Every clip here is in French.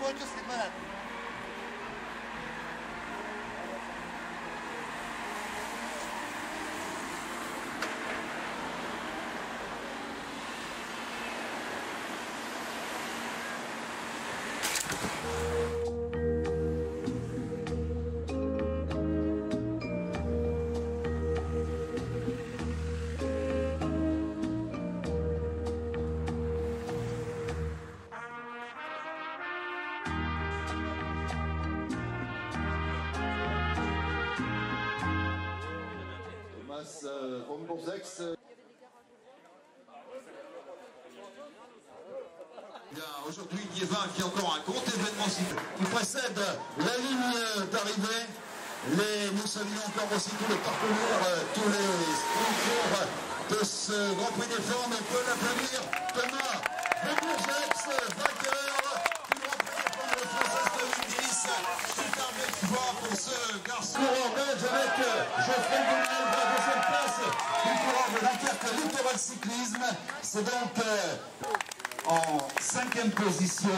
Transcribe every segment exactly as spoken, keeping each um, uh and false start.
voiture, c'est malade. Euh, von Bourzex. Aujourd'hui, Liévin qui est encore un gros événement qui précède la ligne d'arrivée. Les, nous saluons encore aussi tous les parcours, euh, tous les sponsors de ce Grand Prix des Formes. On peut l'applaudir. Thomas von Bourzex, vainqueur du Grand Prix des Formes de Française deux mille dix. Super victoire pour ce garçon. Coureur belge avec Geoffrey Gonal, la deuxième place du coureur de Dunkerque Littoral Cyclisme. C'est donc euh, en cinquième position.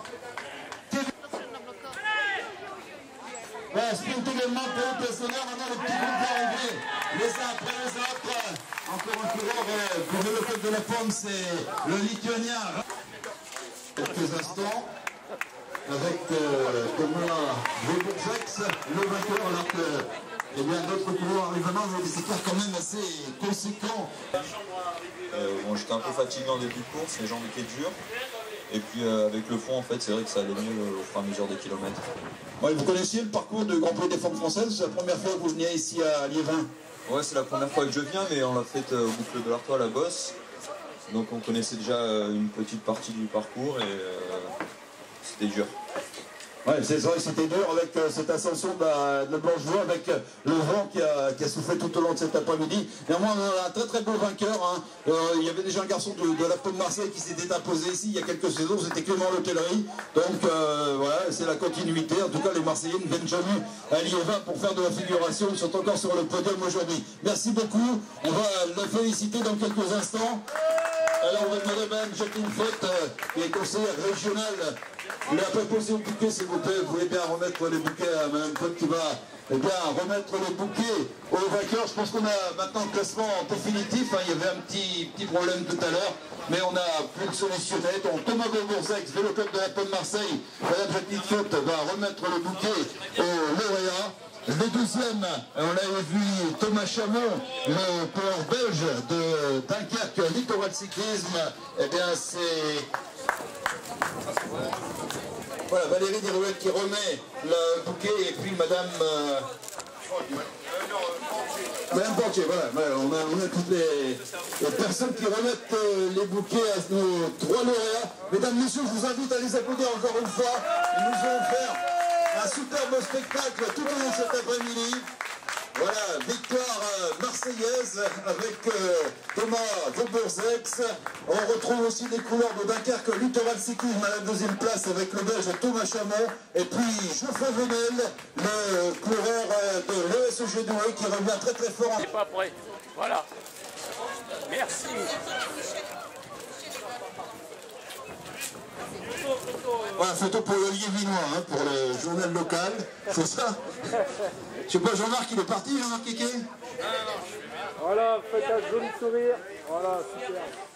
Ouais, sprint également pour le pensionnaire. Maintenant, le petit groupe va arriver les uns après les autres. Encore un coureur euh, pour le club de la pomme, c'est le Lituanien. Quelques instants avec euh, Thomas von Bourzex, le vainqueur, alors que eh bien, d'autres coureurs arrivent maintenant avec des écarts quand même assez conséquents. Euh, bon, j'étais un peu fatigué en début de course, les jambes étaient dures. Et puis euh, avec le fond, en fait, c'est vrai que ça allait mieux au fur et à mesure des kilomètres. Ouais, vous connaissiez le parcours du Grand Prix des Formes françaises? C'est la première fois que vous veniez ici à Liévin? Ouais, c'est la première fois que je viens, mais on l'a fait euh, au boucle de l'Artois à la Bosse. Donc on connaissait déjà euh, une petite partie du parcours et euh, c'était dur. Ouais, c'est vrai que c'était dur avec euh, cette ascension de la, de la Blanche-Voie, avec euh, le vent qui a, qui a soufflé tout au long de cet après-midi. Néanmoins, on a un très très beau vainqueur. Hein. Euh, il y avait déjà un garçon de, de la Pomme de Marseille qui s'était imposé ici il y a quelques saisons, c'était Clément Letellerie. Donc euh, voilà, c'est la continuité. En tout cas, les Marseillais ne viennent jamais à Liévin pour faire de la figuration. Ils sont encore sur le podium aujourd'hui. Merci beaucoup. On va le féliciter dans quelques instants. Alors, on va demander à Mme Jacqueline Fott, euh, qui est conseillère régionale. Il a pas posé au bouquet, s'il vous plaît. Vous voulez bien remettre les bouquets à Mme Fott qui va eh bien, remettre les bouquets aux vainqueurs. Je pense qu'on a maintenant le classement définitif. Hein. Il y avait un petit, petit problème tout à l'heure, mais on a pu le solutionner. Donc Thomas von Bourzex, Vélo Club de la Pomme Marseille, Mme Jacqueline Fott va remettre le bouquet aux lauréats. Le douzième, on l'avait vu, Thomas Chamon, le coureur belge de Dunkerque Littoral Cyclisme. Eh bien, c'est... Voilà, Valérie Dirouette qui remet le bouquet et puis Madame... Euh... Madame Portier, voilà, on a, on a toutes les, les personnes qui remettent euh, les bouquets à nos trois lauréats. Mesdames, Messieurs, je vous invite à les applaudir encore une fois. Ils nous ont offert un superbe spectacle tout au long de cet après-midi. Voilà, victoire euh, marseillaise avec euh, Thomas von Bourzex. On retrouve aussi des couleurs de Dunkerque Littoral Cyclisme à la deuxième place avec le belge Thomas Chamon. Et puis Geoffrey Venel, le coureur euh, de l'E S G Douai qui revient très très fort. On n'est pas prêt. Voilà. Merci. Voilà, photo pour le Liévinois, hein, pour le journal local, c'est ça? Je sais pas, Jean-Marc, il est parti, Jean-Marc Kéké? Voilà, faites un joli sourire. Voilà, super.